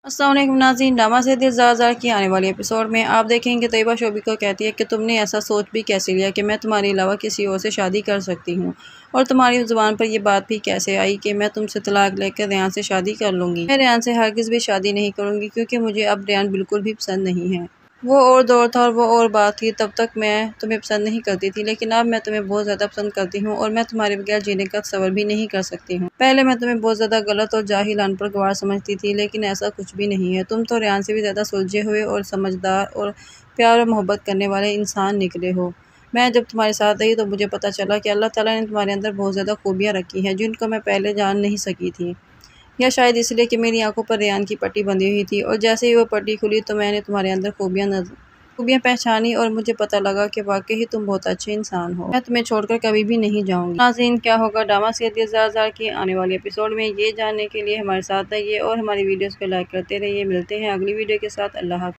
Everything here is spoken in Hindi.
अस्सलाम वालेकुम नाज़रीन, ड्रामा से दिल ज़ार की आने वाले एपिसोड में आप देखेंगे तैयबा शोभी को कहती है कि तुमने ऐसा सोच भी कैसे लिया कि मैं तुम्हारे अलावा किसी और से शादी कर सकती हूँ, और तुम्हारी ज़ुबान पर यह बात भी कैसे आई कि मैं तुमसे तलाक लेकर रेहान से शादी कर लूँगी। मैं रेहान से हरगिज़ भी शादी नहीं करूँगी, क्योंकि मुझे अब रेहान बिल्कुल भी पसंद नहीं है। वो और दौर था और वो और बात थी। तब तक मैं तुम्हें पसंद नहीं करती थी, लेकिन अब मैं तुम्हें बहुत ज़्यादा पसंद करती हूँ और मैं तुम्हारे बगैर जीने का तसव्वुर भी नहीं कर सकती हूँ। पहले मैं तुम्हें बहुत ज़्यादा गलत और जाहिल अनपढ़ गंवार समझती थी, लेकिन ऐसा कुछ भी नहीं है। तुम तो रेहान से भी ज़्यादा सुलझे हुए और समझदार और प्यार और मोहब्बत करने वाले इंसान निकले हो। मैं जब तुम्हारे साथ रही तो मुझे पता चला कि अल्लाह ताला ने तुम्हारे अंदर बहुत ज़्यादा खूबियाँ रखी हैं, जिनको मैं पहले जान नहीं सकी थी, या शायद इसलिए कि मेरी आंखों पर रेहान की पट्टी बंधी हुई थी, और जैसे ही वो पट्टी खुली तो मैंने तुम्हारे अंदर खूबियाँ पहचानी और मुझे पता लगा कि वाकई ही तुम बहुत अच्छे इंसान हो। मैं तुम्हें छोड़कर कभी भी नहीं जाऊंगी। नाज़रीन, क्या होगा ड्रामा सीरियल ज़ार की आने वाले एपिसोड में, ये जानने के लिए हमारे साथ रहिए और हमारी वीडियोस को लाइक करते रहिए। मिलते हैं अगली वीडियो के साथ। अल्लाह हाफ़िज़।